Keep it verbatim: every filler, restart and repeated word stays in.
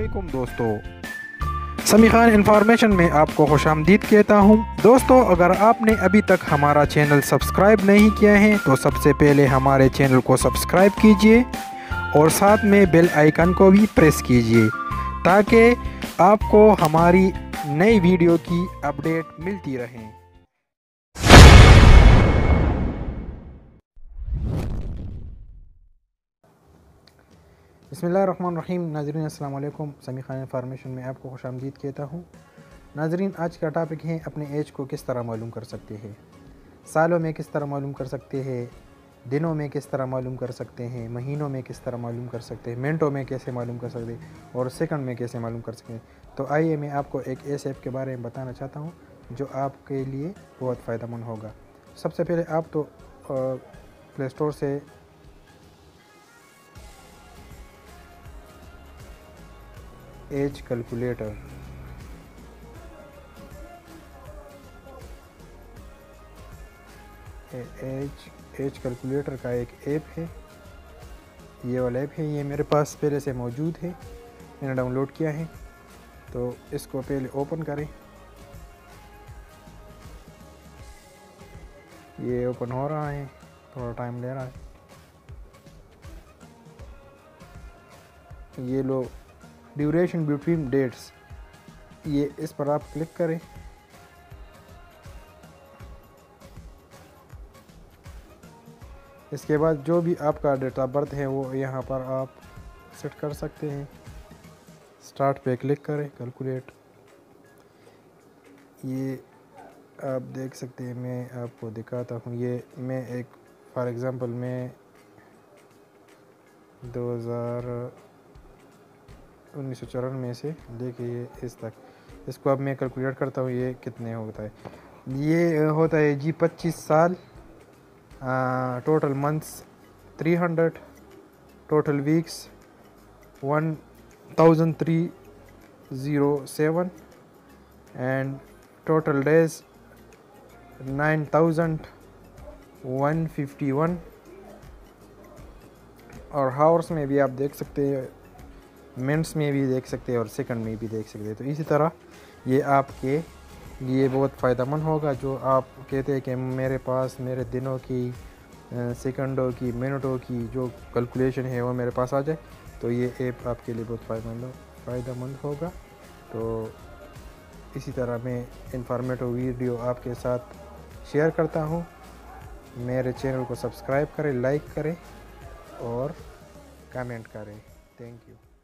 अस्सलामुअलैकुम दोस्तों, समी खान इन्फॉर्मेशन में आपको खुशामदीद कहता हूँ। दोस्तों, अगर आपने अभी तक हमारा चैनल सब्सक्राइब नहीं किया है तो सबसे पहले हमारे चैनल को सब्सक्राइब कीजिए और साथ में बेल आइकन को भी प्रेस कीजिए ताकि आपको हमारी नई वीडियो की अपडेट मिलती रहे। बिस्मिल्लाहिर्रहमानिर्रहीम। नाज़रीन अस्सलाम वालेकुम। समी खान इन्फॉर्मेशन में आपको खुशामदीद कहता हूँ। नाज़रीन, आज का टॉपिक है अपने एज को किस तरह मालूम कर सकते हैं। सालों में किस तरह मालूम कर सकते हैं, दिनों में किस तरह मालूम कर सकते हैं, महीनों में किस तरह मालूम कर सकते हैं, मिनटों में कैसे मालूम कर सकते हैं और सेकंड में कैसे मालूम कर सकते हैं। तो आइए मैं आपको एक ऐसे ऐप के बारे में बताना चाहता हूँ जो आपके लिए बहुत फ़ायदेमंद होगा। सबसे पहले आप तो प्ले स्टोर से age calculator age age calculator का एक ऐप है। ये वाला ऐप है, ये मेरे पास पहले से मौजूद है, मैंने डाउनलोड किया है। तो इसको पहले ओपन करें। ये ओपन हो रहा है, थोड़ा टाइम ले रहा है। ये लो, ड्यूरेशन बिटवीन डेट्स, ये इस पर आप क्लिक करें। इसके बाद जो भी आपका डेट ऑफ बर्थ है वो यहाँ पर आप सेट कर सकते हैं। स्टार्ट पे क्लिक करें, कैलकुलेट। ये आप देख सकते हैं, मैं आपको दिखाता हूँ। ये मैं एक फॉर एग्ज़ाम्पल मैं दो हज़ार उन्नीस सौ चौरानवे से लेके ये इस तक, इसको अब मैं कैलकुलेट करता हूँ ये कितने होता है। ये होता है जी पच्चीस साल, total months three hundred, total weeks one thousand three zero seven and total days nine thousand one fifty one. और हावर्स में भी आप देख सकते हैं, मिनट्स में भी देख सकते हैं और सेकंड में भी देख सकते हैं। तो इसी तरह ये आपके लिए बहुत फ़ायदेमंद होगा। जो आप कहते हैं कि मेरे पास मेरे दिनों की, सेकंडों की, मिनटों की जो कैलकुलेशन है वो मेरे पास आ जाए, तो ये ऐप आपके लिए बहुत फ़ायदेमंद फ़ायदेमंद होगा। तो इसी तरह मैं इंफॉर्मेटिव वीडियो आपके साथ शेयर करता हूँ। मेरे चैनल को सब्सक्राइब करें, लाइक करें और कमेंट करें। Thank you.